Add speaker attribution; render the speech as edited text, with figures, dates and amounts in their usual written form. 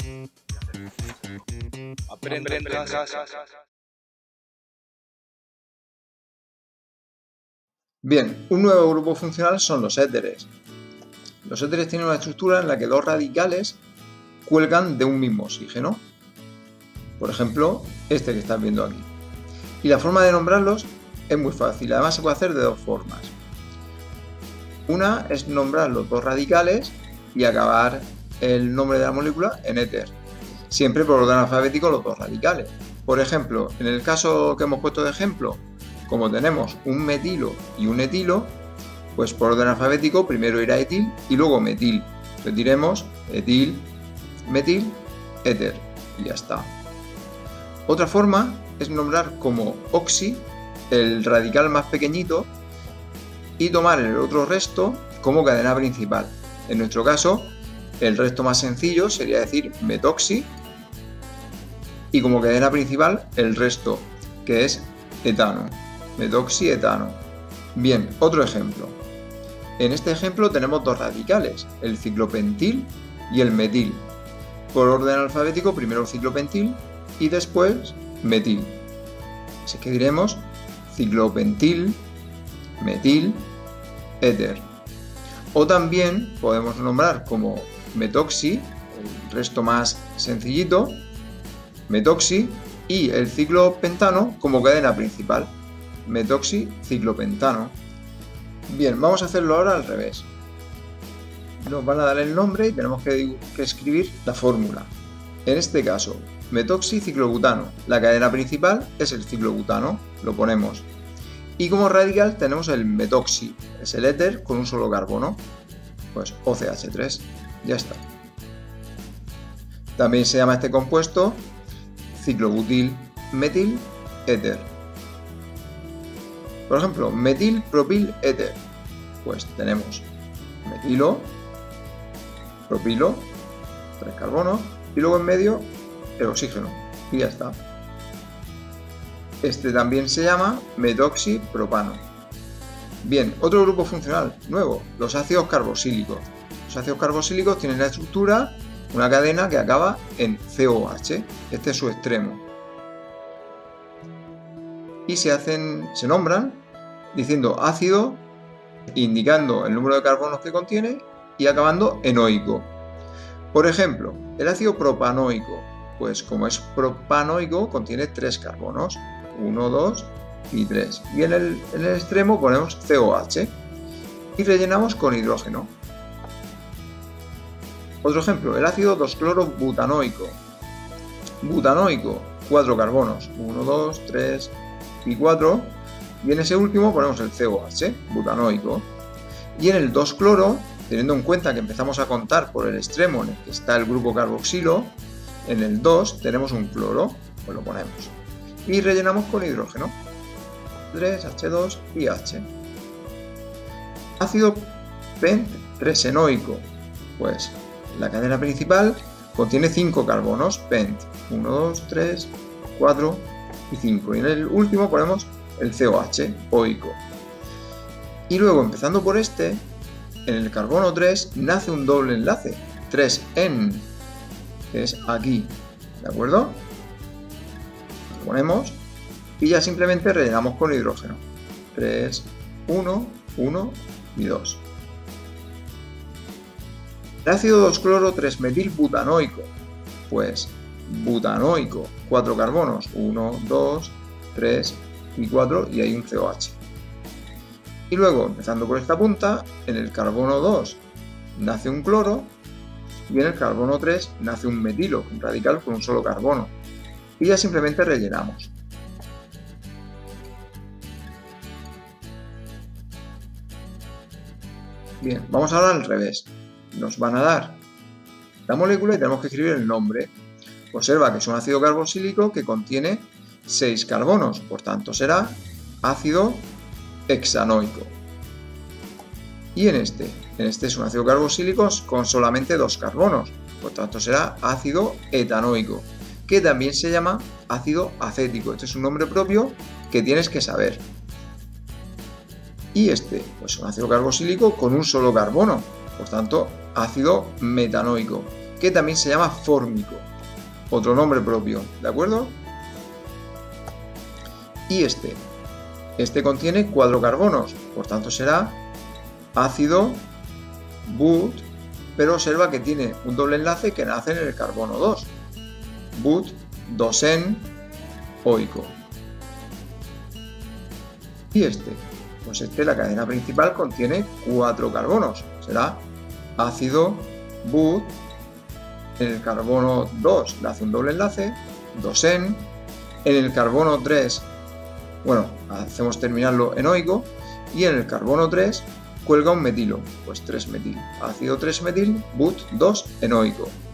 Speaker 1: Aprende en casa.
Speaker 2: Bien, un nuevo grupo funcional son los éteres. Los éteres tienen una estructura en la que dos radicales cuelgan de un mismo oxígeno. Por ejemplo, este que estás viendo aquí. Y la forma de nombrarlos es muy fácil, además se puede hacer de dos formas. Una es nombrar los dos radicales y acabar el nombre de la molécula en éter, siempre por orden alfabético los dos radicales. Por ejemplo, en el caso que hemos puesto de ejemplo, como tenemos un metilo y un etilo, pues por orden alfabético primero irá etil y luego metil. Entonces diremos etil, metil, éter y ya está. Otra forma es nombrar como oxi el radical más pequeñito y tomar el otro resto como cadena principal. En nuestro caso, el resto más sencillo sería decir metoxi y como cadena principal el resto, que es etano, metoxietano. Bien, otro ejemplo. En este ejemplo tenemos dos radicales, el ciclopentil y el metil. Por orden alfabético, primero ciclopentil y después metil. Así que diremos ciclopentil, metil, éter. O también podemos nombrar como metoxi, el resto más sencillito, metoxi, y el ciclopentano como cadena principal, metoxiciclopentano. Bien, vamos a hacerlo ahora al revés. Nos van a dar el nombre y tenemos que escribir la fórmula. En este caso, metoxiciclobutano. La cadena principal es el ciclobutano, lo ponemos. Y como radical tenemos el metoxi, es el éter con un solo carbono, pues OCH3, ya está. También se llama este compuesto ciclobutil metil éter. Por ejemplo, metil propil éter, pues tenemos metilo, propilo, 3 carbonos, y luego en medio el oxígeno, y ya está. Este también se llama metoxipropano. Bien, otro grupo funcional nuevo, los ácidos carboxílicos. Los ácidos carboxílicos tienen la estructura, una cadena que acaba en COH, este es su extremo. Y se nombran diciendo ácido, indicando el número de carbonos que contiene y acabando en oico. Por ejemplo, el ácido propanoico, pues como es propanoico contiene 3 carbonos, 1, 2 y 3. Y en el extremo ponemos COH y rellenamos con hidrógeno. Otro ejemplo, el ácido 2-cloro-butanoico. Butanoico, 4 carbonos, 1, 2, 3 y 4. Y en ese último ponemos el COH, butanoico. Y en el 2-cloro, teniendo en cuenta que empezamos a contar por el extremo en el que está el grupo carboxilo, en el 2 tenemos un cloro, pues lo ponemos. Y rellenamos con hidrógeno, 3, H2 y H. Ácido pent-tresenoico, pues la cadena principal contiene 5 carbonos, pent, 1, 2, 3, 4 y 5. Y en el último ponemos el COH, oico. Y luego, empezando por este, en el carbono 3 nace un doble enlace, 3-en, que es aquí, ¿de acuerdo? Lo ponemos y ya simplemente rellenamos con hidrógeno, 3, 1, 1 y 2. El ácido 2-cloro-3-metilbutanoico, pues butanoico, 4 carbonos, 1, 2, 3 y 4 y hay un COH. Y luego, empezando por esta punta, en el carbono 2 nace un cloro y en el carbono 3 nace un metilo, un radical con un solo carbono. Y ya simplemente rellenamos. Bien, vamos ahora al revés. Nos van a dar la molécula y tenemos que escribir el nombre. Observa que es un ácido carboxílico que contiene 6 carbonos, por tanto será ácido hexanoico. Y en este es un ácido carboxílico con solamente 2 carbonos, por tanto será ácido etanoico, que también se llama ácido acético. Este es un nombre propio que tienes que saber. Y este, pues un ácido carboxílico con un solo carbono, por tanto ácido metanoico. que también se llama fórmico, otro nombre propio, ¿de acuerdo? Y este contiene 4 carbonos, por tanto será ácido but, pero observa que tiene un doble enlace que nace en el carbono 2, but 2-en-oico. Y pues la cadena principal contiene 4 carbonos, será ácido but, en el carbono 2 le hace un doble enlace, 2-en, en el carbono 3, bueno, hacemos terminarlo en oico, y en el carbono 3 cuelga un metilo, pues 3-metil, ácido 3-metil, but 2-enoico.